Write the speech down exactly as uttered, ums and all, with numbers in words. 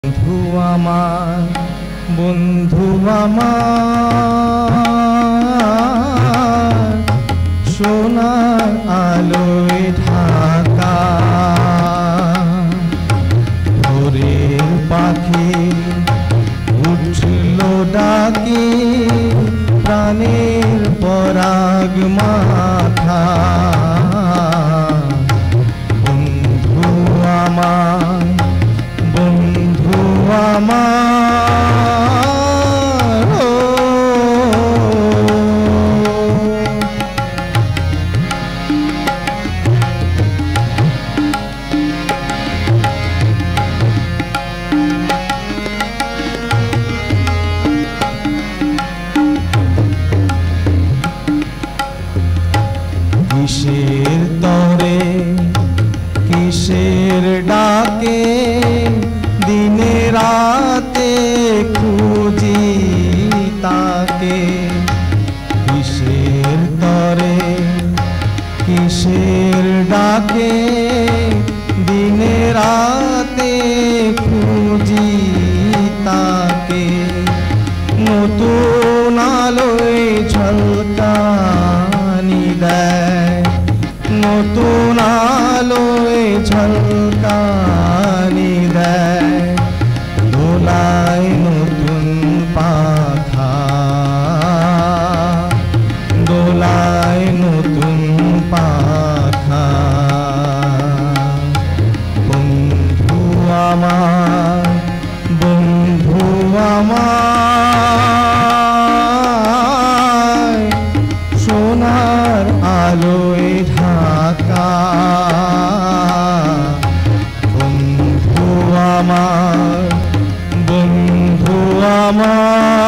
বন্ধু আমার বন্ধু আমার সোনার আলোয় ঢাকা ভোরের পাখি উঠল ডাকে প্রাণের পরাগ মাথা বন্ধু আমার বন্ধু আমার ও কিসের তরে কিসের ডাকে দিনে রাতে খুঁজি তাকে কিসের তরে কিসের ডাকে দিনে রাতে খুঁজি তাকে নতুন আলোয় ঝলকানি দেয় নতুন আলোয় ঝলকানি দেয় দোলায় নতুন পাখা দোলায় নতুন পাখা বন্ধু আমার বন্ধু আমার সোনার আলোয় ঢাকা বন্ধু আমার বন্ধু আমার